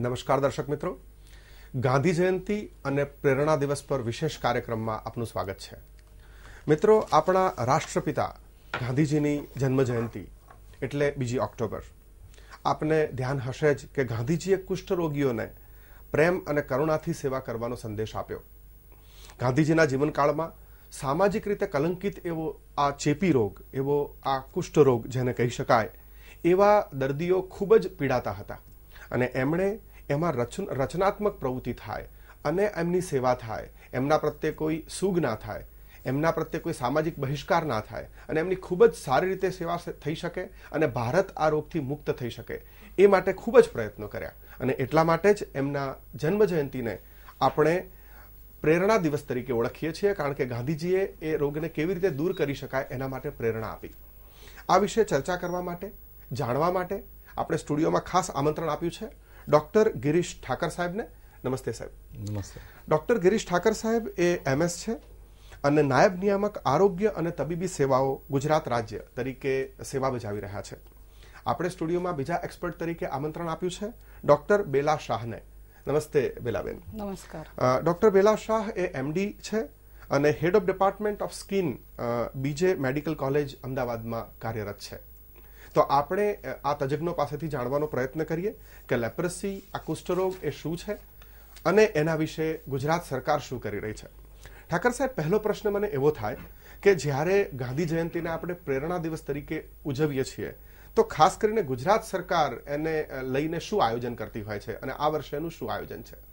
નમસ્કાર દર્શક મિત્રો, ગાંધી જયંતિ અને પ્રેરણા દિવસ પર વિશેષ કાર્યક્રમમાં આપનું સ્વાગત છે. મિત્રો, આપણા રાષ્ટ્રપિતા ગાંધીજીની જન્મ જયંતિ એટલે 2 ઓક્ટોબર. આપને ધ્યાન હશે જ કે ગાંધીજીએ કુષ્ઠરોગીઓને પ્રેમ અને કરુણાથી સેવા કરવાનો સંદેશ આપ્યો. ગાંધીજીના જીવનકાળમાં સામાજિક રીતે કલંકિત એવો આ ચેપી રોગ, એવો આ કુષ્ઠરોગ જેને કહી શકાય, એવા દર્દીઓ ખૂબ જ પીડાતા હતા અને એમણે એમાં રચનાત્મક પ્રવૃત્તિ થાય અને એમની સેવા થાય, એમના પ્રત્યે કોઈ સૂગ ના થાય, એમના પ્રત્યે કોઈ સામાજિક બહિષ્કાર ના થાય અને એમની ખૂબ જ સારી રીતે સેવા થઈ શકે અને ભારત આ રોગથી મુક્ત થઈ શકે, એ માટે ખૂબ જ પ્રયત્નો કર્યા. અને એટલા માટે જ એમના જન્મ જયંતિને આપણે પ્રેરણા દિવસ તરીકે ઓળખીએ છીએ, કારણ કે ગાંધીજીએ એ રોગને કેવી રીતે દૂર કરી શકાય એના માટે પ્રેરણા આપી. આ વિશે ચર્ચા કરવા માટે, જાણવા માટે આપણે સ્ટુડિયોમાં ખાસ આમંત્રણ આપ્યું છે ડોક્ટર ગિરીશ ઠાકર સાહેબને. નમસ્તે સાહેબ. નમસ્તે. ડોક્ટર ગિરીશ ઠાકર સાહેબ એ MS છે અને નાયબ નિયામક આરોગ્ય અને તબીબી સેવાઓ ગુજરાત રાજ્ય તરીકે સેવા બજાવી રહ્યા છે. આપણે સ્ટુડિયોમાં બીજા એક્સપર્ટ તરીકે આમંત્રણ આપ્યું છે ડોક્ટર બેલા શાહને. નમસ્તે બેલાબેન. નમસ્કાર. ડોક્ટર બેલા શાહ એ MD છે અને head of department of skin BJ medical college અમદાવાદમાં કાર્યરત છે. તો આપણે આ તજજ્ઞો પાસેથી જાણવાનો પ્રયત્ન કરીએ કે લેપ્રસી, આ કુષ્ઠરોગ એ શું છે અને એના વિશે ગુજરાત સરકાર શું કરી રહી છે. ઠાકર સાહેબ, પહેલો પ્રશ્ન મને એવો થાય કે જ્યારે ગાંધી જયંતિને આપણે પ્રેરણા દિવસ તરીકે ઉજવીએ છીએ તો ખાસ કરીને ગુજરાત સરકાર એને લઈને શું આયોજન કરતી હોય છે અને આ વર્ષે એનું શું આયોજન છે?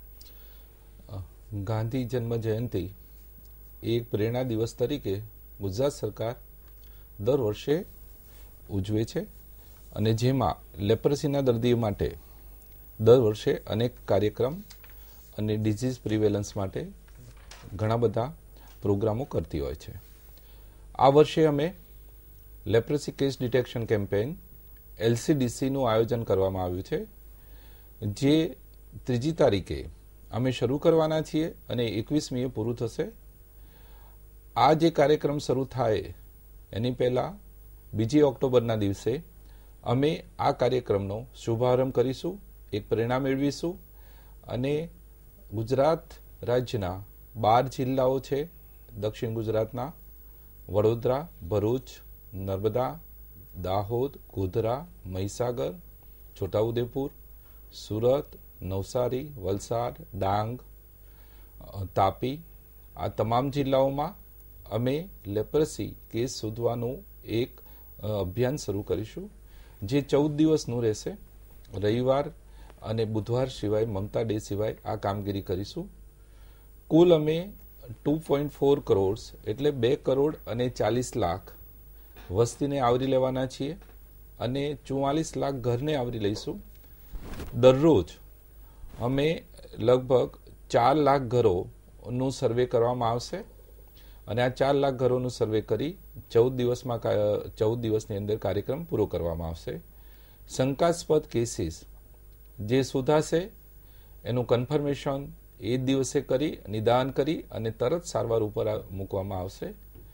ગાંધી જન્મ જયંતિ એક પ્રેરણા દિવસ તરીકે ગુજરાત સરકાર દર વર્ષે ઉજવે છે અને જેમાં લેપ્રસીના દર્દીઓ માટે દર વર્ષે અનેક કાર્યક્રમ અને ડિઝીઝ પ્રિવેલન્સ માટે ઘણા બધા પ્રોગ્રામો કરતી હોય છે. આ વર્ષે અમે લેપ્રસી કેસ ડિટેક્શન કેમ્પેઇન LCDCનું આયોજન કરવામાં આવ્યું છે, જે 3જી તારીખે અમે શરૂ કરવાના છીએ અને 21મીએ પૂરું થશે. આ જે કાર્યક્રમ શરૂ થાય એની પહેલા 2 ઓક્ટોબરના દિવસે અમે આ કાર્યક્રમનો શુભારંભ કરીશું, એક પ્રેરણા મેળવીશું અને ગુજરાત રાજ્યના 12 જિલ્લાઓ છે. દક્ષિણ ગુજરાતના વડોદરા, ભરૂચ, નર્મદા, દાહોદ, ગોધરા, મહીસાગર, છોટાઉદેપુર, સુરત, નવસારી, વલસાડ, ડાંગ, તાપી, આ તમામ જિલ્લાઓમાં અમે લેપ્રસી કેસ શોધવાનું એક અભિયાન શરૂ કરીશું, જે 14 દિવસનું રહેશે. રવિવાર અને બુધવાર સિવાય, મમતા ડે સિવાય આ કામગીરી કરીશું. કુલ અમે 2.4 કરોડ એટલે 2 કરોડ અને 40 લાખ વસ્તીને આવરી લેવાના છીએ અને 44 લાખ ઘરને આવરી લઈશું. દરરોજ અમે લગભગ 4 લાખ ઘરોનું સર્વે કરવામાં આવશે અને આ 4 લાખ ઘરોનું સર્વે કરી 14 દિવસની અંદર કાર્યક્રમ પૂરો કરવામાં આવશે. શંકાસ્પદ કેસીસ જે શોધાશે એનું કન્ફર્મેશન એ દિવસે કરી, નિદાન કરી અને તરત સારવાર ઉપર મૂકવામાં આવશે.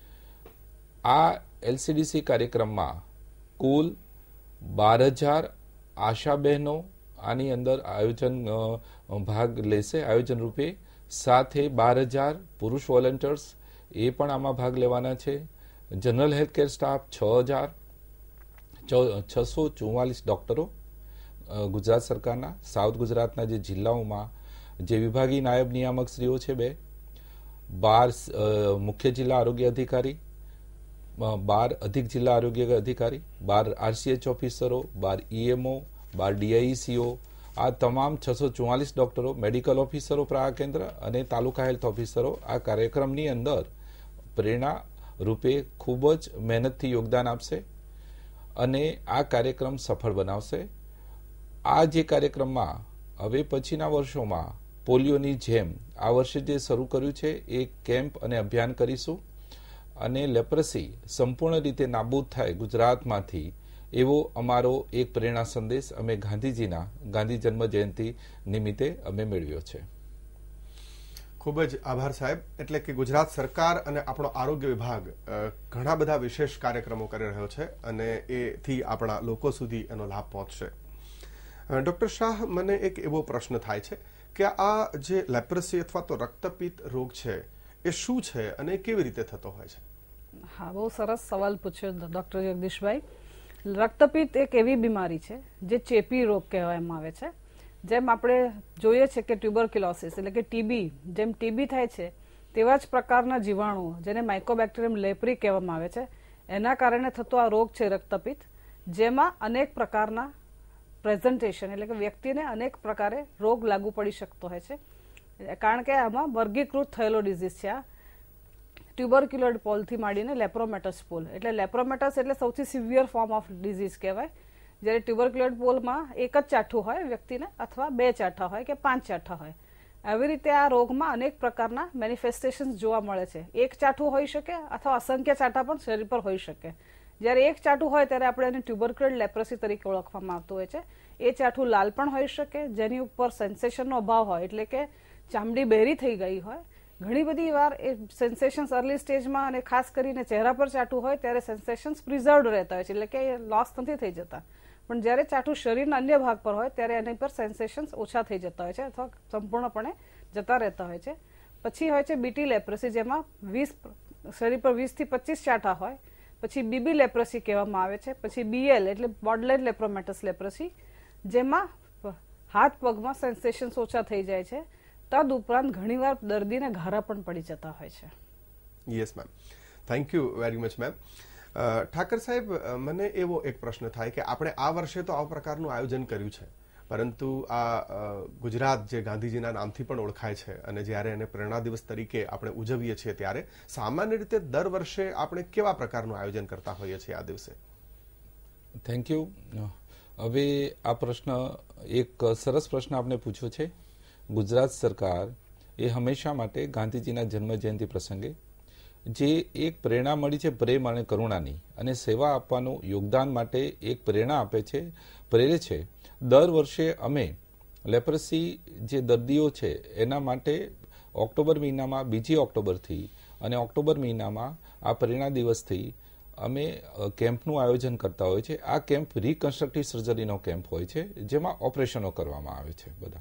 આ LCDC કાર્યક્રમમાં કુલ 12,000 આશા બહેનો આની અંદર ભાગ લેશે આયોજન રૂપે, સાથે 12,000 પુરુષ વોલન્ટિયર્સ એ પણ આમાં ભાગ લેવાના છે. જનરલ હેલ્થકેર સ્ટાફ 6,644 ડોક્ટરો ગુજરાત સરકારના, સાઉથ ગુજરાતના જે જિલ્લાઓમાં જે વિભાગીય નાયબ નિયામક શ્રીઓ છે 12 મુખ્ય જિલ્લા આરોગ્ય અધિકારી, 12 અધિક જિલ્લા આરોગ્ય અધિકારી, 12 RCH ઓફિસરો, 12 EMO, 12 DIECO, આ તમામ 644 ડોક્ટરો, મેડિકલ ઓફિસરો પ્રાય કેન્દ્ર અને તાલુકા હેલ્થ ઓફિસરો આ કાર્યક્રમની અંદર પ્રેરણા રૂપે ખૂબ જ મહેનતથી યોગદાન આપશે અને આ કાર્યક્રમ સફળ બનાવશે. આ જે કાર્યક્રમમાં હવે પછીના વર્ષોમાં પોલિયોની જેમ આ વર્ષે જે શરૂ કર્યું છે એ કેમ્પ અને અભિયાન કરીશું અને લેપ્રસી સંપૂર્ણ રીતે નાબૂદ થાય ગુજરાતમાંથી, એવો અમારો એક પ્રેરણા સંદેશ અમે ગાંધીજીના ગાંધી જન્મ જયંતિ નિમિત્તે અમે મેળવ્યો છે. ખૂબ જ આભાર સાહેબ. એટલે કે ગુજરાત સરકાર અને આપણો આરોગ્ય વિભાગ ઘણા બધા વિશેષ કાર્યક્રમો કરી રહ્યો છે અને એથી આપણા લોકો સુધી એનો લાભ પહોંચશે. ડોક્ટર શાહ, મને એક એવો પ્રશ્ન થાય છે કે આ જે લેપ્રસી અથવા તો રક્તપિત્ત રોગ છે એ શું છે અને કેવી રીતે થતો હોય છે? હા, બહુ સરસ સવાલ પૂછ્યો ડોક્ટર જગદીશભાઈ. રક્તપિત્ત એક એવી બીમારી છે જે ચેપી રોગ કહેવામાં આવે છે. જેમ આપણે જોઈએ છે કે ટ્યુબરક્યુલોસિસ એટલે કે ટીબી, જેમ ટીબી થાય છે તેવા જ પ્રકારના જીવાણુઓ, જેને માઇકોબેક્ટેરિયમ લેપ્રી કહેવામાં આવે છે, એના કારણે થતો આ રોગ છે રક્તપિત્ત, જેમાં અનેક પ્રકારના પ્રેઝન્ટેશન એટલે કે વ્યક્તિને અનેક પ્રકારે રોગ લાગુ પડી શકતો હોય છે, કારણ કે આમાં વર્ગીકૃત થયેલો ડિઝીઝ છે. આ ટ્યુબરક્યુલોઇડ પોલથી માંડીને લેપ્રોમેટસ પોલ, એટલે લેપ્રોમેટસ એટલે સૌથી સિવિયર ફોર્મ ઓફ ડિઝીઝ કહેવાય. જ્યારે ટ્યુબરક્યુલોઇડ પોલમાં એક જ ચાઠું હોય વ્યક્તિને, અથવા 2 ચાઠા હોય કે 5 ચાઠા હોય. આવી રીતે આ રોગમાં અનેક પ્રકારના મેનિફેસ્ટેશન જોવા મળે છે. એક ચાઠું હોઈ શકે અથવા અસંખ્ય ચાઠા પણ શરીર પર હોઈ શકે. જ્યારે એક ચાઠું હોય ત્યારે આપણે એને ટ્યુબરક્યુલોઇડ લેપ્રસી તરીકે ઓળખવામાં આવતું હોય છે. એ ચાઠું લાલ પણ હોઈ શકે, જેની ઉપર સેન્સેશનનો અભાવ હોય, એટલે કે ચામડી બહેરી થઈ ગઈ હોય. ઘણી બધી વાર એ સેન્સેશન્સ અર્લી સ્ટેજમાં અને ખાસ કરીને ચહેરા પર ચાઠું હોય ત્યારે સેન્સેશન્સ પ્રિઝર્વડ રહેતા હોય છે, એટલે કે એ લોસ નથી થઈ જતા. પણ જ્યારે ચાઠું શરીરના અન્ય ભાગ પર હોય ત્યારે એની પર સેન્સેશન્સ ઓછા થઈ જતા હોય છે અથવા સંપૂર્ણપણે જતા રહેતા હોય છે. પછી હોય છે બીટી લેપ્રસી, જેમાં શરીર પર 20 થી 25 ચાઠા હોય. પછી બીબી લેપ્રસી કહેવામાં આવે છે. પછી બીએલ એટલે બોર્ડરલાઇન લેપ્રોમેટસ લેપ્રસી, જેમાં હાથ પગમાં સેન્સેશન્સ ઓછા થઈ જાય છે. તદ ઉપરાંત ઘણીવાર દર્દીને ઘારા પણ પડી જતા હોય છે. Yes ma'am, thank you very much ma'am. Thakar સાહેબ, મને એવો એક પ્રશ્ન થાય કે આપણે આ વર્ષે તો આ પ્રકારનું આયોજન કર્યું છે, પરંતુ આ ગુજરાત જે ગાંધીજીના નામથી પણ ઓળખાય છે અને જ્યારે એને પ્રેરણા દિવસ તરીકે આપણે ઉજવીએ છીએ ત્યારે સામાન્ય રીતે દર વર્ષે આપણે કેવા પ્રકારનું આયોજન કરતા હોઈએ છીએ આ દિવસે? Thank you. હવે આ પ્રશ્ન એક સરસ પ્રશ્ન આપણે પૂછ્યો છે. ગુજરાત સરકાર એ હંમેશા માટે ગાંધીજીના જન્મ જયંતિ પ્રસંગે જે એક પ્રેરણા મળી છે પ્રેમ અને કરુણાની, અને સેવા આપવાનું યોગદાન માટે એક પ્રેરણા આપે છે, પ્રેરે છે. દર વર્ષે અમે લેપ્રસી જે દર્દીઓ છે એના માટે ઓક્ટોબર મહિનામાં 2 ઓક્ટોબરથી અને ઓક્ટોબર મહિનામાં આ પ્રેરણા દિવસથી અમે કેમ્પનું આયોજન કરતા હોય છે. આ કેમ્પ રિકન્સ્ટ્રક્ટિવ સર્જરીનો કેમ્પ હોય છે, જેમાં ઓપરેશનો કરવામાં આવે છે બધા.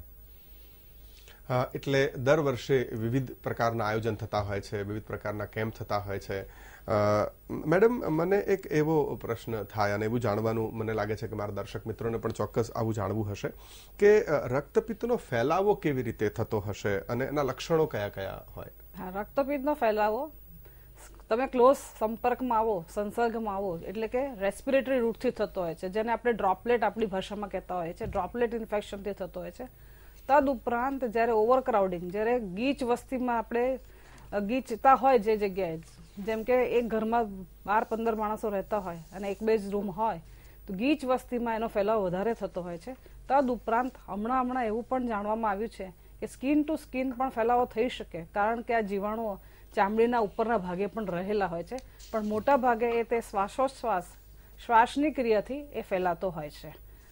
એટલે દર વર્ષે વિવિધ પ્રકારના આયોજન થતા હોય છે, વિવિધ પ્રકારના કેમ્પ થતા હોય છે. મેડમ, મને એક એવો પ્રશ્ન થાય અને એવું જાણવાનું મને લાગે છે કે મારા દર્શક મિત્રોને પણ ચોક્કસ આવું જાણવું હશે કે રક્તપિત્તનો ફેલાવો કેવી રીતે થતો હશે અને એના લક્ષણો કયા કયા હોય? હા, રક્તપિત્તનો ફેલાવો તમે ક્લોઝ સંપર્કમાં આવો, સંસર્ગમાં આવો, એટલે કે રેસ્પિરેટરી રૂટથી થતો હોય છે, જેને આપણે ડ્રોપલેટ આપણી ભાષામાં કહેતા હોય છે. ડ્રોપલેટ ઇન્ફેક્શનથી થતો હોય છે. તદ ઉપરાંત જ્યારે ઓવરક્રાઉડિંગ, જ્યારે ગીચ વસ્તીમાં આપણે ગીચતા હોય જે જગ્યાએ, જેમ કે એક ઘરમાં 12-15 માણસો રહેતા હોય અને 1-2 જ રૂમ હોય, તો ગીચ વસ્તીમાં એનો ફેલાવો વધારે થતો હોય છે. તદ ઉપરાંત હમણાં એવું પણ જાણવામાં આવ્યું છે કે સ્કિન ટુ સ્કિન પણ ફેલાવો થઈ શકે, કારણ કે આ જીવાણુઓ ચામડીના ઉપરના ભાગે પણ રહેલા હોય છે, પણ મોટા ભાગે એ તે શ્વાસની ક્રિયાથી એ ફેલાતો હોય છે.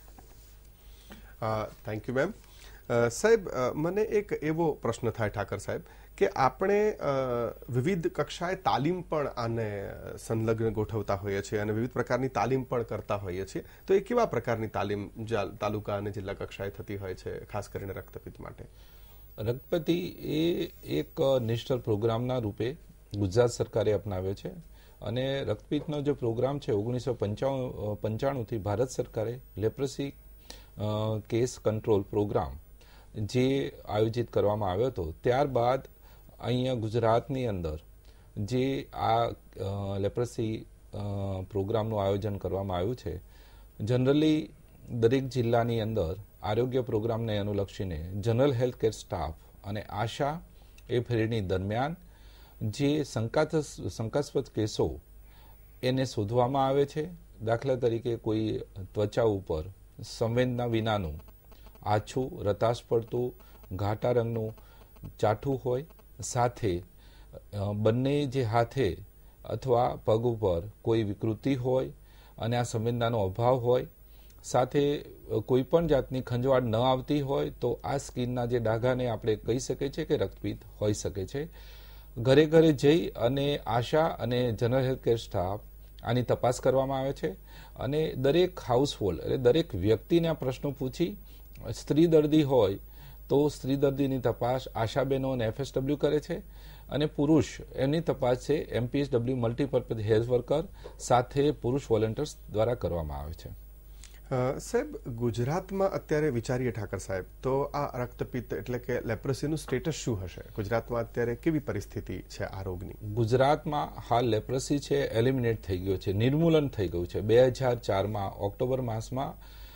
Thank you ma'am. સાહેબ, મને એક એવો પ્રશ્ન થાય ઠાકર સાહેબ કે આપણે વિવિધ કક્ષાએ તાલીમ પણ આને સંલગ્ન ગોઠવતા હોઈએ છીએ અને વિવિધ પ્રકારની તાલીમ પણ કરતા હોઈએ છીએ, તો એ કેવા પ્રકારની તાલીમ તાલુકા અને જિલ્લા કક્ષાએ થતી હોય છે, ખાસ કરીને રક્તપિત્ત માટે? રક્તપિત્ત એ એક નેશનલ પ્રોગ્રામના રૂપે ગુજરાત સરકારે અપનાવ્યો છે, અને રક્તપિત્તનો જે પ્રોગ્રામ છે 1995થી ભારત સરકારે લેપ્રસી કેસ કંટ્રોલ પ્રોગ્રામ જે આયોજિત કરવામાં આવ્યો હતો. ત્યારબાદ અહીંયા ગુજરાતની અંદર જે આ લેપ્રસી પ્રોગ્રામનું આયોજન કરવામાં આવ્યું છે, જનરલી દરેક જિલ્લાની અંદર આરોગ્ય પ્રોગ્રામને અનુલક્ષીને જનરલ હેલ્થ કેર સ્ટાફ અને આશા એ ફેરીની દરમિયાન જે શંકાસ્પદ કેસો એને શોધવામાં આવે છે. દાખલા તરીકે કોઈ ત્વચા ઉપર સંવેદના વિનાનું આછું રતાશ પડતું ઘાટા રંગનું ચાઠું હોય, સાથે બંને જે હાથે અથવા પગ ઉપર કોઈ વિકૃતિ હોય અને આ સંવેદનાનો અભાવ હોય, સાથે કોઈ પણ જાતની ખંજવાળ ન આવતી હોય, તો આ સ્કિનના જે ડાઘાને આપણે કહી શકીએ છીએ કે રક્તપિત્ત હોઈ શકે છે. ઘરે ઘરે જઈ અને આશા અને જનરલ હેલ્થ કેર સ્ટાફ આની તપાસ કરવામાં આવે છે અને દરેક હાઉસહોલ્ડ એટલે દરેક વ્યક્તિના પ્રશ્નો પૂછી, સ્ત્રી દર્દી હોય તો સ્ત્રી દર્દીની તપાસ આશાબેનો અને FSW કરે છે અને પુરુષ એમની તપાસ છે MPHW મલ્ટીપર્પઝ હેલ્થ વર્કર સાથે પુરુષ વોલેન્ટિયર્સ દ્વારા કરવામાં આવે છે. સાહેબ, ગુજરાતમાં અત્યારે વિચારીએ ઠાકર સાહેબ તો આ રક્તપિત્ત એટલે કે લેપ્રસીનું સ્ટેટસ શું હશે? ગુજરાતમાં અત્યારે કેવી પરિસ્થિતિ છે આ રોગની? ગુજરાતમાં હાલ લેપ્રસી છે એલિમિનેટ થઈ ગયો છે, નિર્મૂલન થઈ ગયું છે. 2004માં ઓક્ટોબર માસમાં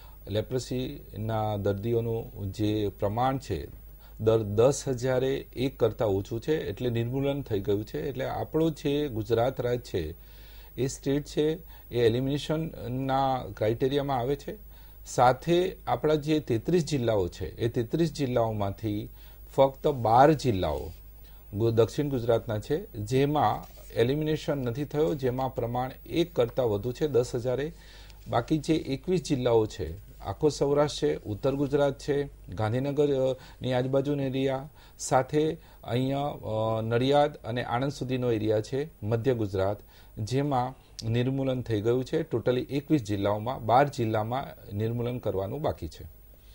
લેપ્રસીના દર્દીઓનું જે પ્રમાણ છે દર 10,001 કરતાં ઓછું છે, એટલે નિર્મૂલન થઈ ગયું છે. એટલે આપણો જે ગુજરાત રાજ્ય છે એ સ્ટેટ છે એ એલિમિનેશનના ક્રાઇટેરિયામાં આવે છે. સાથે આપણા જે 33 જિલ્લાઓ છે એ 33 જિલ્લાઓમાંથી ફક્ત 12 જિલ્લાઓ દક્ષિણ ગુજરાતના છે જેમાં એલિમિનેશન નથી થયો, જેમાં પ્રમાણ 1 કરતાં વધુ છે 10,000. બાકી જે 21 જિલ્લાઓ છે, આખો સૌરાષ્ટ્ર છે, ઉત્તર ગુજરાત છે, ગાંધીનગરની આજુબાજુનો એરિયા, સાથે અહીંયા નડિયાદ અને આણંદ સુધીનો એરિયા છે મધ્ય ગુજરાત, જેમાં નિર્મૂલન થઈ ગયું છે. ટોટલી 21 જિલ્લાઓમાં 12 જિલ્લામાં નિર્મૂલન કરવાનું બાકી છે.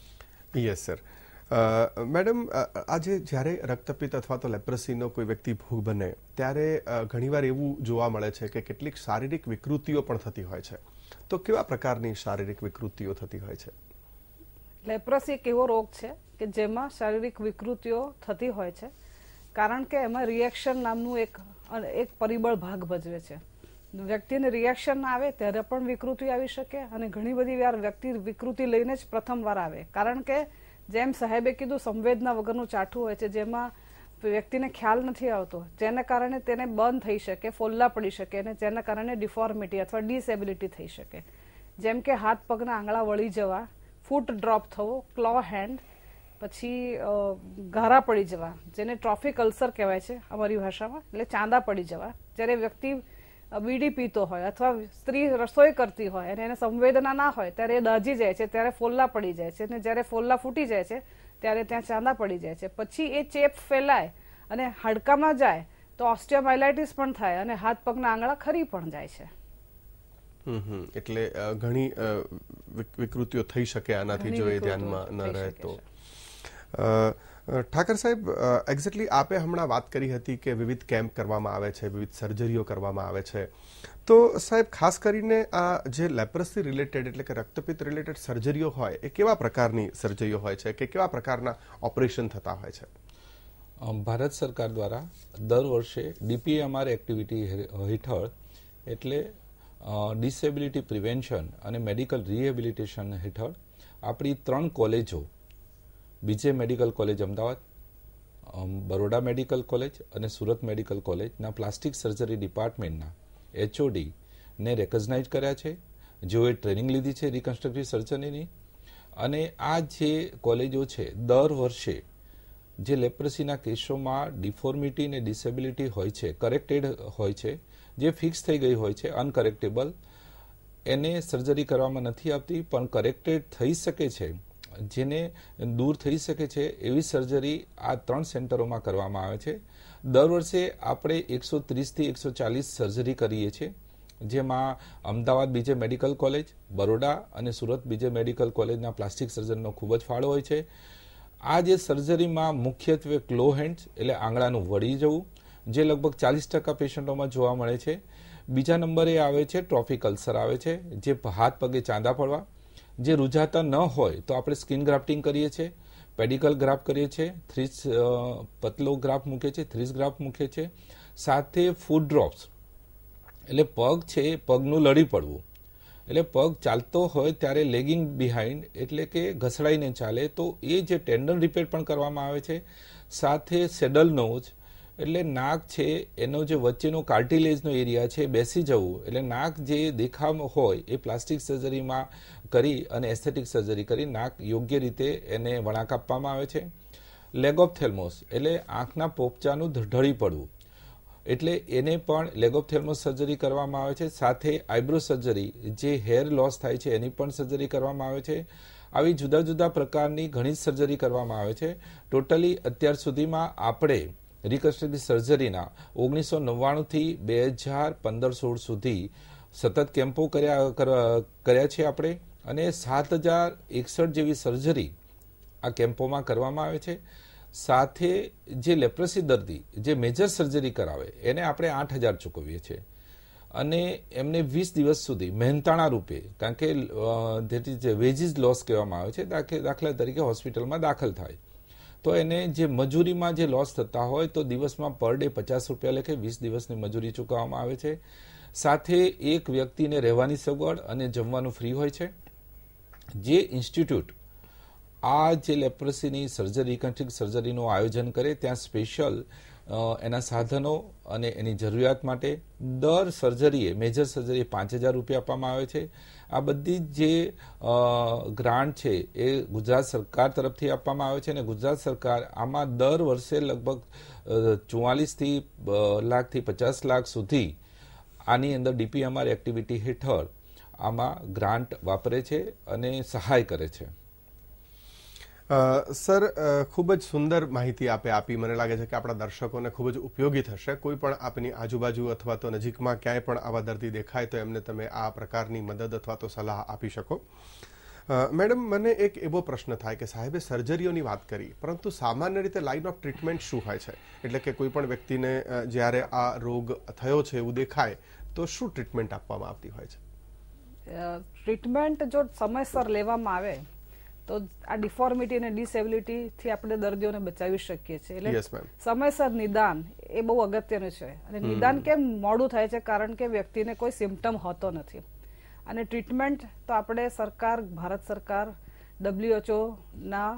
Yes sir. મેડમ, આજે જ્યારે રક્તપિત્ત અથવા તો લેપ્રસીનો કોઈ વ્યક્તિ ભોગ બને ત્યારે ઘણીવાર એવું જોવા મળે છે કે કેટલીક શારીરિક વિકૃતિઓ પણ થતી હોય છે. તો કેવા પ્રકારની શારીરિક વિકૃતિઓ થતી હોય છે? લેપ્રસી એક એવો રોગ છે કે જેમાં શારીરિક વિકૃતિઓ થતી હોય છે, કારણ કે એમાં રિએક્શન નામનું એક પરિબળ ભાગ ભજવે છે. વ્યક્તિને રિએક્શન આવે ત્યારે પણ વિકૃતિ આવી શકે અને ઘણી બધી વાર વ્યક્તિ વિકૃતિ લઈને જ પ્રથમ વાર આવે, કારણ કે જેમ સાહેબે કીધું સંવેદના વગરનું ચાઠું હોય છે, જેમાં વ્યક્તિને ખ્યાલ નથી આવતો, જેના કારણે તેને બંધ થઈ શકે, ફોલ્લા પડી શકે અને જેના કારણે ડિફોર્મિટી અથવા ડિસેબિલિટી થઈ શકે. જેમ કે હાથ પગના આંગળા વળી જવા, ફૂટ ડ્રોપ થવો, ક્લો હેન્ડ, પછી ઘારા પડી જવા, જેને ટ્રોફિક અલ્સર કહેવાય છે અમારી ભાષામાં, એટલે ચાંદા પડી જવા. જ્યારે વ્યક્તિ બીડી પીતો હોય અથવા સ્ત્રી રસોઈ કરતી હોય અને એને સંવેદના ના હોય ત્યારે એ દાજી જાય છે, ત્યારે ફોલ્લા પડી જાય છે અને જ્યારે ફોલ્લા ફૂટી જાય છે ત્યારે ત્યાં ચાંદા પડી જાય છે. પછી એ ચેપ ફેલાય અને હાડકામાં જાય તો ઓસ્ટિયોમાઇલાઇટિસ પણ થાય અને હાથ પગના આંગળા ખરી પણ જાય છે. એટલે ઘણી વિકૃતિઓ થઈ શકે આનાથી જો એ ધ્યાનમાં ન રહે તો. ઠાકર સાહેબ, એક્ઝેક્ટલી આપે હમણાં વાત કરી હતી કે વિવિધ કેમ્પ કરવામાં આવે છે, વિવિધ સર્જરીઓ કરવામાં આવે છે. તો સાહેબ, ખાસ કરીને આ જે લેપ્રસી રિલેટેડ એટલે કે રક્તપિત્ત રિલેટેડ સર્જરીઓ હોય એ કેવા પ્રકારની સર્જરીઓ હોય છે કે કેવા પ્રકારના ઓપરેશન થતા હોય છે? ભારત સરકાર દ્વારા દર વર્ષે DPMR એક્ટિવિટી હેઠળ એટલે ડિસેબિલિટી પ્રિવેન્શન અને મેડિકલ રિહેબિલિટેશન હેઠળ આપણી 3 કોલેજો, B J medical college Ahmedabad, Baroda medical college અને સુરત મેડિકલ કોલેજના પ્લાસ્ટિક સર્જરી ડિપાર્ટમેન્ટના HOD ને રેકગ્નાઇઝ કર્યા છે, જેઓએ ટ્રેનિંગ લીધી છે રિકન્સ્ટ્રક્ટિવ સર્જરીની. અને આ જે કોલેજો છે દર વર્ષે જે લેપ્રસીના કેસોમાં ડિફોર્મિટી અને ડિસેબિલિટી હોય છે, કરેક્ટેડ હોય છે, જે ફિક્સ થઈ ગઈ હોય છે, અનકરેક્ટેબલ, એને સર્જરી કરવામાં નથી આવતી પણ કરેક્ટેડ થઈ શકે છે, જેને દૂર થઈ શકે છે, એવી સર્જરી આ 3 સેન્ટરોમાં કરવામાં આવે છે. દર વર્ષે આપણે 130 થી 140 સર્જરી કરીએ છીએ, જેમાં અમદાવાદ બીજે મેડિકલ કોલેજ, બરોડા અને સુરત બીજે મેડિકલ કોલેજના પ્લાસ્ટિક સર્જનનો ખૂબ જ ફાળો હોય છે. આ જે સર્જરીમાં મુખ્યત્વે ક્લો હેન્ડ્સ એટલે આંગળાનું વળી જવું, જે લગભગ 40% પેશન્ટોમાં જોવા મળે છે. બીજા નંબરે આવે છે ટ્રોફિક અલ્સર આવે છે, જે હાથ પગે ચાંદા પડવા, જે રૂઝાતા ન હોય તો આપણે સ્કિન ગ્રાફ્ટિંગ કરીએ છીએ, પેડિકલ ગ્રાફ કરીએ છીએ, પતલો ગ્રાફ મૂકે છે, થ્રીસ ગ્રાફ મૂકે છે. સાથે ફૂટ ડ્રોપ્સ એટલે પગ છે પગનું લડી પડવું, એટલે પગ ચાલતો હોય ત્યારે લેગિંગ બિહાઇન્ડ એટલે કે ઘસડાઈને ચાલે, તો એ જે ટેન્ડન રિપેર પણ કરવામાં આવે છે. સાથે સેડલ નોઝ એટલે નાક છે એનો જે વચ્ચેનો કાર્ટિલેજનો એરિયા છે બેસી જવું, એટલે નાક જે દેખાવ હોય એ પ્લાસ્ટિક સર્જરીમાં કરી અને એસ્થેટિક સર્જરી કરી નાક યોગ્ય રીતે એને વળાંક આપવામાં આવે છે. લેગોપ્થેલ્મોસ એટલે આંખના પોપચાનું ઢળી પડવું, એટલે એને પણ લેગોપ્થેલ્મોસ સર્જરી કરવામાં આવે છે. સાથે આઈબ્રો સર્જરી, જે હેર લોસ થાય છે એની પણ સર્જરી કરવામાં આવે છે. આવી જુદા જુદા પ્રકારની ઘણી સર્જરી કરવામાં આવે છે. ટોટલી અત્યાર સુધીમાં આપણે રિકન્સ્ટ્રક્ટિવ સર્જરીના 1999 થી 2015-16 સુધી સતત કેમ્પો કર્યા છે આપણે, અને 7061 જેવી સર્જરી આ કેમ્પોમાં કરવામાં આવે છે. સાથે જે લેપ્રસી દર્દી જે મેજર સર્જરી કરાવે એને આપણે 8000 ચૂકવીએ છીએ, અને એમને 20 દિવસ સુધી મહેનતાણા રૂપે, કારણ કે ધેટ ઇઝ વેજીસ લોસ કહેવામાં આવે છે, દાખલા તરીકે હોસ્પિટલમાં દાખલ થાય તો એને જે મજૂરીમાં જે લોસ થતા હોય તો દિવસમાં પર ડે 50 રૂપિયા લેખે 20 દિવસની મજૂરી ચૂકવવામાં આવે છે. સાથે એક વ્યક્તિને રહેવાની સગવડ અને જમવાનું ફ્રી હોય છે. જે ઇન્સ્ટિટ્યૂટ આ જે લેપ્રસીની સર્જરી, રિકન્સ્ટ્રક્ટિવ સર્જરીનું આયોજન કરે ત્યાં સ્પેશિયલ એના સાધનો અને એની જરૂરિયાત માટે દર સર્જરીએ, મેજર સર્જરીએ 5000 રૂપિયા આપવામાં આવે છે. આ બધી જે ગ્રાન્ટ છે એ ગુજરાત સરકાર તરફથી આપવામાં આવે છે, અને ગુજરાત સરકાર આમાં દર વર્ષે લગભગ 44 લાખથી 50 લાખ સુધી આની અંદર DPMR એક્ટિવિટી હેઠળ આમાં ગ્રાન્ટ વાપરે છે અને સહાય કરે છે. સર, ખૂબ જ સુંદર માહિતી આપી. મને લાગે છે કે આપણા દર્શકોને ખૂબ જ ઉપયોગી થશે. કોઈ પણ આપની આજુબાજુ અથવા તો નજીકમાં ક્યાંય પણ આવા દર્દી દેખાય તો એમને તમે આ પ્રકારની મદદ અથવા તો સલાહ આપી શકો. મેડમ, મને એક એવો પ્રશ્ન થાય કે સાહેબે સર્જરીઓની વાત કરી, પરંતુ સામાન્ય રીતે લાઇન ઓફ ટ્રીટમેન્ટ શું હોય છે? એટલે કે કોઈ પણ વ્યક્તિને જ્યારે આ રોગ થયો છે એવું દેખાય તો શું ટ્રીટમેન્ટ આપવામાં આવતી હોય છે? ટ્રીટમેન્ટ જો સમયસર લેવામાં આવે તો આ ડિફોર્મિટી અને ડિસેબિલિટી થી આપણે દર્દીઓને બચાવી શકીએ છીએ. એટલે સમયસર નિદાન એ બહુ અગત્યનું છે. અને નિદાન કેમ મોડું થાય છે? કારણ કે વ્યક્તિને કોઈ સિમ્પટમ હોતો નથી. અને ટ્રીટમેન્ટ તો આપણે સરકાર, ભારત સરકાર, WHO ના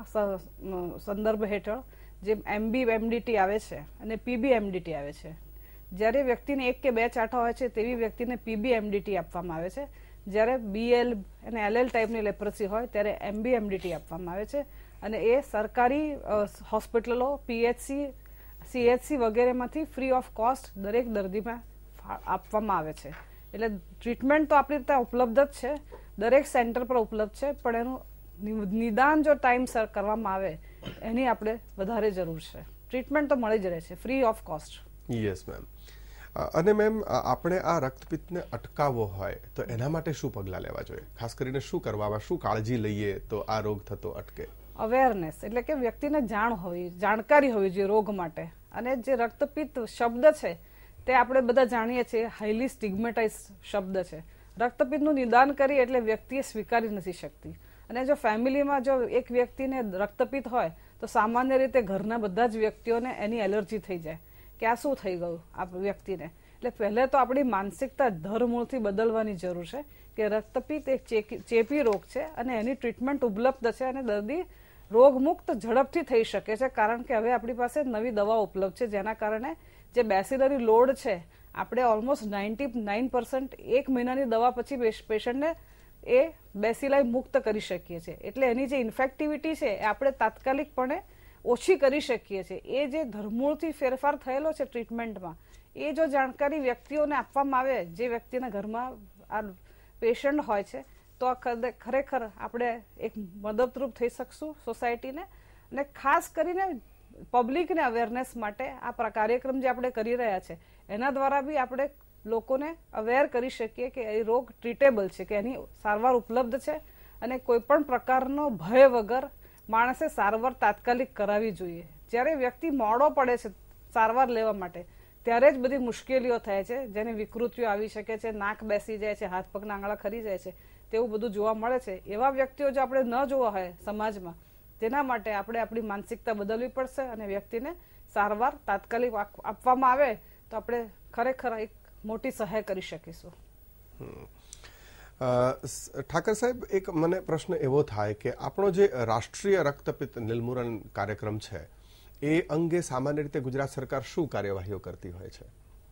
સંદર્ભ હેઠળ જે MB-MDT આવે છે અને PB-MDT આવે છે. જ્યારે વ્યક્તિને 1 કે 2 ચાંટા હોય છે તેવી વ્યક્તિને PB-MDT આપવામાં આવે છે. જ્યારે BL અને LL ટાઈપની લેપ્રસી હોય ત્યારે MB-MDT આપવામાં આવે છે. અને એ સરકારી હોસ્પિટલો, PHC, CHC વગેરેમાંથી ફ્રી ઓફ કોસ્ટ દરેક દર્દીમાં આપવામાં આવે છે. એટલે ટ્રીટમેન્ટ તો આપણી ત્યાં ઉપલબ્ધ જ છે, દરેક સેન્ટર પર ઉપલબ્ધ છે, પણ એનું નિદાન જો ટાઈમસર કરવામાં આવે એની આપણે વધારે જરૂર છે. ટ્રીટમેન્ટ તો મળી જ રહે છે free of cost. Yes ma'am. અને મેમ, આપણે આ રક્તપિત્તને અટકાવવો હોય તો એના માટે શું પગલાં લેવા જોઈએ? ખાસ કરીને શું કરવામાં, શું કાળજી લઈએ તો આ રોગ થતો અટકે? અવેરનેસ, એટલે કે વ્યક્તિને જાણકારી હોવી જોઈએ રોગ માટે. અને જે રક્તપિત્ત શબ્દ છે તે આપણે બધા જાણીએ છીએ, હાઈલી સ્ટિગ્મેટાઇઝ શબ્દ છે. રક્તપિત્તનું નિદાન કરી એટલે વ્યક્તિએ સ્વીકારી નથી શકતી. અને જો ફેમિલીમાં જો એક વ્યક્તિને રક્તપિત્ત હોય તો સામાન્ય રીતે ઘરના બધા જ વ્યક્તિઓને એની એલર્જી થઈ જાય કે આ શું થઈ ગયું આ વ્યક્તિને. એટલે પહેલે તો આપણી માનસિકતા ધરમૂળથી બદલવાની જરૂર છે કે રક્તપિત્ત એક ચેપી રોગ છે અને એની ટ્રીટમેન્ટ ઉપલબ્ધ છે, અને દર્દી રોગમુક્ત ઝડપથી થઈ શકે છે. કારણ કે હવે આપણી પાસે નવી દવાઓ ઉપલબ્ધ છે, જેના કારણે જે બેસિલરી લોડ છે આપણે ઓલમોસ્ટ 99% 1 મહિનાની દવા પછી પેશન્ટને એ બેસિલાઈ મુક્ત કરી શકીએ છીએ. એટલે એની જે ઇન્ફેક્ટિવિટી છે એ આપણે તાત્કાલિકપણે ઓછી કરી શકીએ છીએ. એ જે ધરમૂળથી ફેરફાર થયેલો છે ટ્રીટમેન્ટમાં, એ જો જાણકારી વ્યક્તિઓને આપવામાં આવે, જે વ્યક્તિના ઘરમાં આ પેશન્ટ હોય છે, તો ખરેખર આપણે એક મદદરૂપ થઈ શકશું સોસાયટીને. અને ખાસ કરીને પબ્લિકને અવેરનેસ માટે આ કાર્યક્રમ જે આપણે કરી રહ્યા છે એના દ્વારા બી આપણે લોકોને અવેર કરી શકીએ કે એ રોગ ટ્રીટેબલ છે, કે એની સારવાર ઉપલબ્ધ છે, અને કોઈ પણ પ્રકારનો ભય વગર માણસે સારવાર તાત્કાલિક કરાવવી જોઈએ. જ્યારે વ્યક્તિ મોડો પડે છે સારવાર લેવા માટે ત્યારે જ બધી મુશ્કેલીઓ થાય છે, જેને વિકૃતિઓ આવી શકે છે, નાક બેસી જાય છે, હાથ પગના આંગળા ખરી જાય છે, તેવું બધું જોવા મળે છે. એવા વ્યક્તિઓ જો આપણે ન જોવા હોય સમાજમાં, તેના માટે આપણે આપણી માનસિકતા બદલવી પડશે, અને વ્યક્તિને સારવાર તાત્કાલિક આપવામાં આવે તો આપણે ખરેખર એક મોટી સહાય કરી શકીશું. ઠાકર સાહેબ, એક મને પ્રશ્ન એવો થાય કે આપણો જે રાષ્ટ્રીય રક્તપિત્ત નિર્મૂલન કાર્યક્રમ છે એ અંગે સામાન્ય રીતે ગુજરાત સરકાર શું કાર્યવાહીઓ કરતી હોય છે?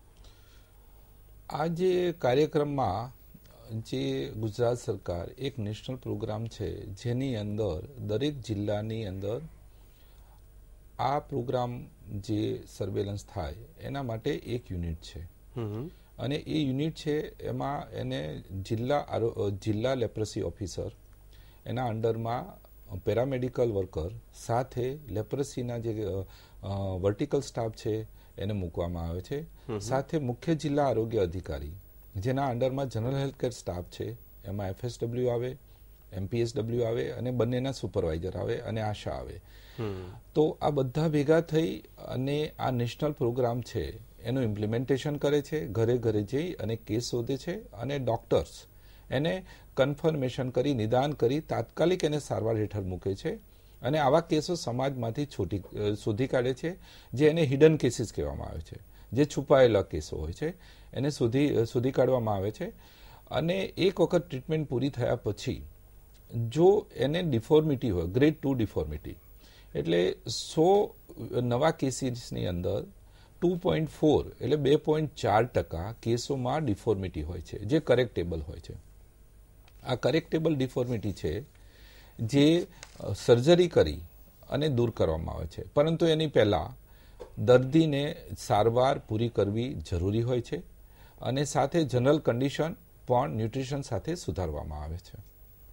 આ જે કાર્યક્રમમાં જે ગુજરાત સરકાર એક નેશનલ પ્રોગ્રામ છે જેની અંદર દરેક જિલ્લાની અંદર આ પ્રોગ્રામ જે સર્વેલન્સ થાય એના માટે એક યુનિટ છે, અને એ યુનિટ છે એમાં એને જિલ્લા લેપ્રસી ઓફિસર, એના અંડરમાં પેરામેડિકલ વર્કર, સાથે લેપ્રસીના જે વર્ટિકલ સ્ટાફ છે એને મૂકવામાં આવે છે, સાથે મુખ્ય જિલ્લા આરોગ્ય અધિકારી જેના અંડરમાં જનરલ હેલ્થકેર સ્ટાફ છે, એમાં FSW આવે, MPSW આવે અને બંનેના સુપરવાઇઝર આવે અને આશા આવે. તો આ બધા ભેગા થઈ અને આ નેશનલ પ્રોગ્રામ છે એનું ઇમ્પ્લિમેન્ટેશન કરે છે, ઘરે ઘરે જઈ અને કેસ શોધે છે અને ડોક્ટર્સ એને કન્ફર્મેશન કરી, નિદાન કરી તાત્કાલિક એને સારવાર હેઠળ મૂકે છે અને આવા કેસો સમાજમાંથી શોધી કાઢે છે, જે એને હિડન કેસીસ કહેવામાં આવે છે, જે છુપાયેલા કેસો હોય છે એને શોધી કાઢવામાં આવે છે. અને એક વખત ટ્રીટમેન્ટ પૂરી થયા પછી જો એને ડિફોર્મિટી હોય, ગ્રેડ 2 ડિફોર્મિટી, એટલે 100 નવા કેસીસની અંદર 2.4 એટલે 2.4% કેસોમાં ડિફોર્મિટી હોય છે, જે કરેક્ટેબલ હોય છે. આ કરેક્ટેબલ ડિફોર્મિટી છે જે સર્જરી કરી અને દૂર કરવામાં આવે છે, પરંતુ એની પહેલા દર્દીને સારવાર પૂરી કરવી જરૂરી હોય છે અને સાથે જનરલ કન્ડિશન પણ ન્યુટ્રિશન સાથે સુધારવામાં આવે છે.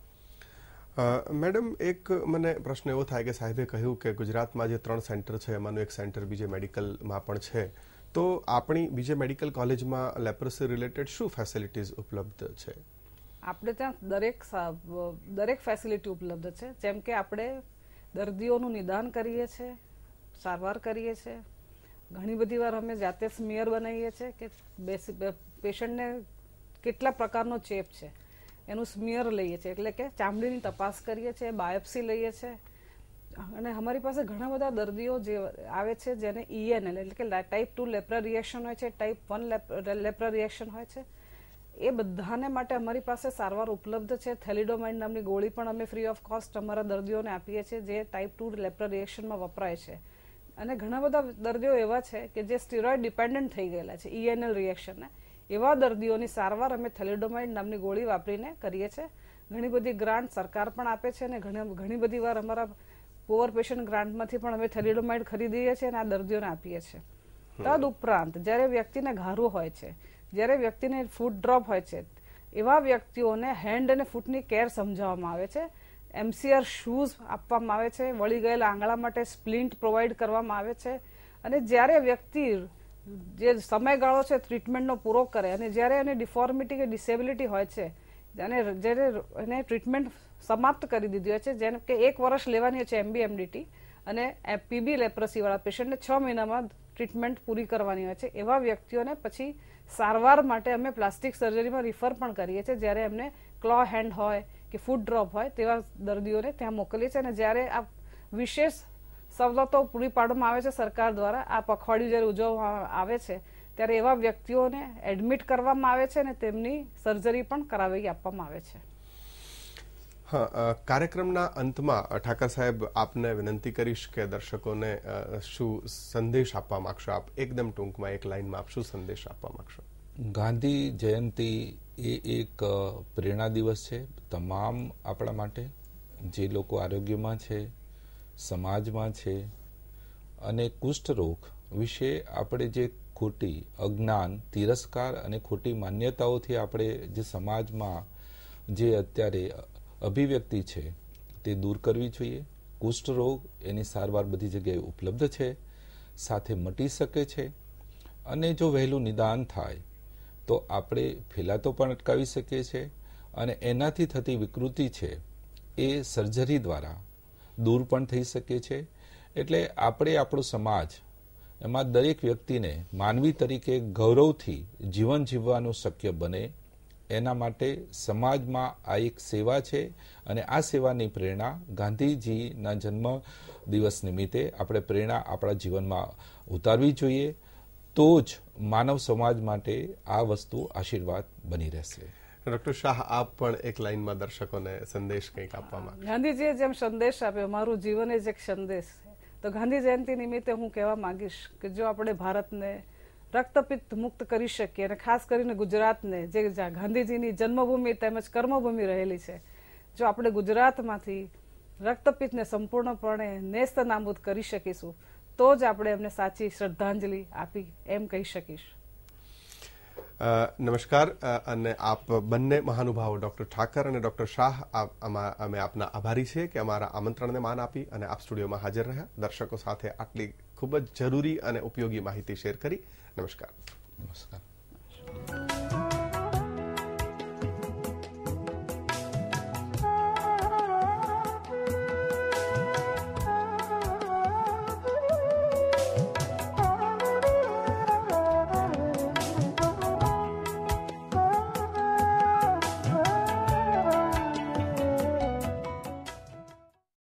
મેડમ, એક મને પ્રશ્ન એવો થાય કે સાહેબે કહ્યું કે ગુજરાતમાં જે 3 સેન્ટર છે એમાંનું એક સેન્ટર બીજે મેડિકલમાં પણ છે, તો આપણી બીજે મેડિકલ કોલેજમાં લેપ્રોસી રિલેટેડ શું ફેસિલિટીઝ ઉપલબ્ધ છે? આપણે ત્યાં દરેક ફેસિલિટી ઉપલબ્ધ છે. જેમ કે આપણે દર્દીઓનું નિદાન કરીએ છીએ, સારવાર કરીએ છીએ. ઘણી બધી વાર અમે જાતે સ્મિયર બનાવીએ છીએ કે પેશન્ટને કેટલા પ્રકારનો ચેપ છે એનું સ્મિયર લઈએ છીએ, એટલે કે ચામડીની તપાસ કરીએ છીએ, બાયોપ્સી લઈએ છીએ. અને અમારી પાસે ઘણા બધા દર્દીઓ જે આવે છે જેને ENL એટલે કે ટાઈપ 2 લેપ્રા રિએક્શન હોય છે, ટાઈપ 1 લેપ્રા રિએક્શન હોય છે. એ બધાને માટે અમારી પાસે સારવાર ઉપલબ્ધ છે. થેલિડોમાઇડ નામની ગોળી પણ અમે ફ્રી ઓફ કોસ્ટ અમારા દર્દીઓને આપીએ છીએ, જે ટાઈપ 2 લેપ્રા રિએક્શનમાં વપરાય છે. અને ઘણા બધા દર્દીઓ એવા છે કે જે સ્ટીરોઇડ ડિપેન્ડન્ટ થઈ ગયેલા છે ENL રિએક્શનને. એવા દર્દીઓની સારવાર અમે થેલિડોમાઇડ નામની ગોળી વાપરીને કરીએ છીએ. ઘણી બધી ગ્રાન્ટ સરકાર પણ આપે છે અને ઘણી બધી વાર અમારા પુઅર પેશન્ટ ગ્રાન્ટમાંથી પણ અમે થેલિડોમાઇડ ખરીદીએ છીએ અને આ દર્દીઓને આપીએ છીએ. તદ ઉપરાંત જ્યારે વ્યક્તિને ઘારું હોય છે, જ્યારે વ્યક્તિને ફૂટ ડ્રોપ હોય છે, એવા વ્યક્તિઓને હેન્ડ અને ફૂટની કેર સમજાવવામાં આવે છે. MCR શૂઝ આપવામાં આવે છે, વળી ગયેલા આંગળા માટે સ્પ્લિન્ટ પ્રોવાઈડ કરવામાં આવે છે. અને જ્યારે વ્યક્તિ જે સમયગાળો છે ટ્રીટમેન્ટનો પૂરો કરે અને જ્યારે એને ડિફોર્મિટી કે ડિસેબિલિટી હોય છે અને જ્યારે એને ટ્રીટમેન્ટ સમાપ્ત કરી દીધી હોય છે, જેમ કે 1 વર્ષ લેવાની હોય છે MBMDT અને PB લેપ્રસી વાળા પેશન્ટને 6 મહિનામાં ટ્રીટમેન્ટ પૂરી કરવાની હોય છે, એવા વ્યક્તિઓને પછી સારવાર માટે અમે પ્લાસ્ટિક સર્જરીમાં રિફર પણ કરીએ છીએ. જ્યારે એમને ક્લો હેન્ડ હોય કે ફૂટ ડ્રોપ હોય તેવા દર્દીઓને ત્યાં મોકલીએ છીએ. અને જ્યારે આ વિશેષ સવલતો પૂરી પાડવામાં આવે છે સરકાર દ્વારા, આ પખવાડિયું જ્યારે ઉજવવામાં આવે છે ત્યારે એવા વ્યક્તિઓને એડમિટ કરવામાં આવે છે અને તેમની સર્જરી પણ કરાવી આપવામાં આવે છે. હા, કાર્યક્રમના અંતમાં ઠાકર સાહેબ આપને વિનંતી કરીશ કે દર્શકોને શું સંદેશ આપવા માંગશો? આપ એકદમ ટૂંકમાં એક લાઈનમાં આપ શું સંદેશ આપવા માંગશો? ગાંધી જયંતિ એ એક પ્રેરણા દિવસ છે તમામ આપણા માટે, જે લોકો આરોગ્યમાં છે, સમાજમાં છે. અને કુષ્ઠરોગ વિશે આપણે જે ખોટી અજ્ઞાન, તિરસ્કાર અને ખોટી માન્યતાઓથી આપણે જે સમાજમાં જે અત્યારે અભિવ્યક્તિ છે તે દૂર કરવી જોઈએ. કુષ્ઠરોગ એની સારવાર બધી જગ્યાએ ઉપલબ્ધ છે, સાથે મટી શકે છે અને જો વહેલું નિદાન થાય તો આપણે ફેલાતો પણ અટકાવી શકીએ છીએ અને એનાથી થતી વિકૃતિ છે એ સર્જરી દ્વારા દૂર પણ થઈ શકે છે. એટલે આપણે આપણો સમાજ એમાં દરેક વ્યક્તિને માનવી તરીકે ગૌરવથી જીવન જીવવાનું શક્ય બને એના માટે સમાજમાં આ એક સેવા છે અને આ સેવાની પ્રેરણા ગાંધીજીના જન્મ દિવસ નિમિત્તે આપણે પ્રેરણા આપણા જીવનમાં ઉતારવી જોઈએ. તો જ માનવ સમાજ માટે આ વસ્તુ આશીર્વાદ બની રહેશે. ડોક્ટર શાહ, આપ પણ એક લાઈનમાં દર્શકોને સંદેશ કંઈક આપવા માંગો? ગાંધીજીએ જેમ સંદેશ આપ્યો, મારું જીવન જ એક સંદેશ છે. તો ગાંધી જયંતિ નિમિત્તે હું કહેવા માંગીશ કે જો આપણે ભારતને રક્તપિત્ત મુક્ત કરી શકીએ અને ખાસ કરીને ગુજરાતને, જે ગાંધીજીની જન્મભૂમિ તેમજ કર્મભૂમિ રહેલી છે, જો આપણે ગુજરાતમાંથી રક્તપિત્તને સંપૂર્ણપણે નેસ્ત નાબૂદ કરી શકીશું તો જ આપણે એમને સાચી શ્રદ્ધાંજલિ આપી એમ કહી શકીશ. નમસ્કાર. અને આપ બંને મહાનુભાવો ડોક્ટર ઠાકર અને ડોક્ટર શાહ, અમે આપના આભારી છીએ કે અમારા આમંત્રણને માન આપી અને આપ સ્ટુડિયોમાં હાજર રહ્યા, દર્શકો સાથે આટલી ખૂબ જ જરૂરી અને ઉપયોગી માહિતી શેર કરી. નમસ્કાર. નમસ્કાર.